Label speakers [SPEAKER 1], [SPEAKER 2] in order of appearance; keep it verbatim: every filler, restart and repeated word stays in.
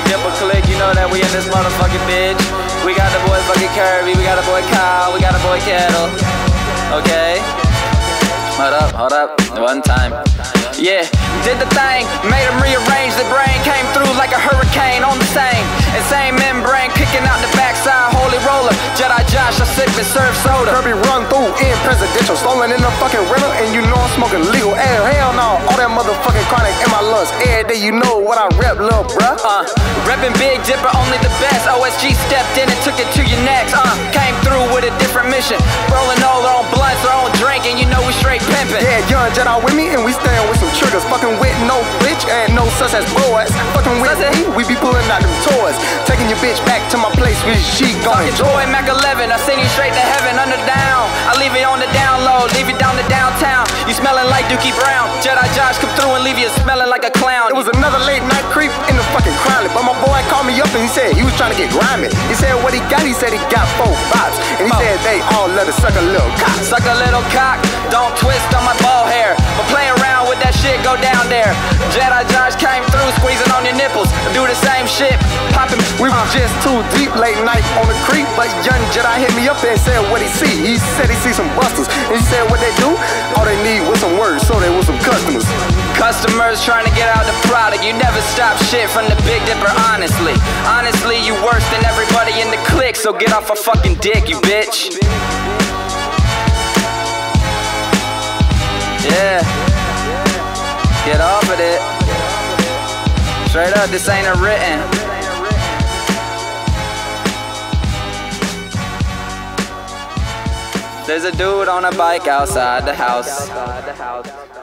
[SPEAKER 1] Dipper click, you know that we in this motherfucking bitch. We got the boy fucking Kirby, we got the boy Kyle, we got the boy Kettle. Okay? Hold up, hold up, one time. Yeah, did the thing, made him rearrange the brain. Came through like a hurricane on the same insane membrane, kicking out the backside, holy roller. Jedi Josh, I sip and serve soda.
[SPEAKER 2] Kirby run through in presidential, stolen in the fucking rental, and you know I'm smoking legal. Hell, hell no, all that motherfucking chronic in my lungs. Every day you know what I rep, lil' bruh.
[SPEAKER 1] Uh, reppin' Big Dipper, only the best. O S G stepped in and took it to your necks. Uh, came through with a different mission, rolling all our own blunts, our own drink, and you know we straight pimpin'.
[SPEAKER 2] Yeah, young Jedi with me, and we stayin' with some triggers. Fucking with no bitch and no such as boys. Fucking with me, we be pulling out them toys. Taking your bitch back to my place where she gon' enjoy.
[SPEAKER 1] Boy Mac eleven, I send you straight to heaven, under down. I leave it on the down low, leave it down to downtown. You smellin' like Dookie Brown. Jedi Josh come through and leave you smellin' like a clown.
[SPEAKER 2] It was another late night creep in the fucking crowd, but my boy called me up and he said he was trying to get grimy. He said what he got, he said he got four bops, and he said they all let us suck a little cock.
[SPEAKER 1] Suck a little cock, don't twist on my ball hair, but play around with that shit, go down there. Jedi Josh came through, squeezing on your nipples, do the same shit, popping.
[SPEAKER 2] We was just too deep late night on the creek, but young Jedi hit me up and said what he see. He said he see some busters, and he said what they do, all they need was some words, so they was some customers.
[SPEAKER 1] Customers trying to get out the product. You never stop shit from the Big Dipper, honestly. Honestly, you worse than everybody in the clique, so get off a fucking dick, you bitch. Yeah. Get off of it. Straight up, this ain't a written. There's a dude on a bike outside the house.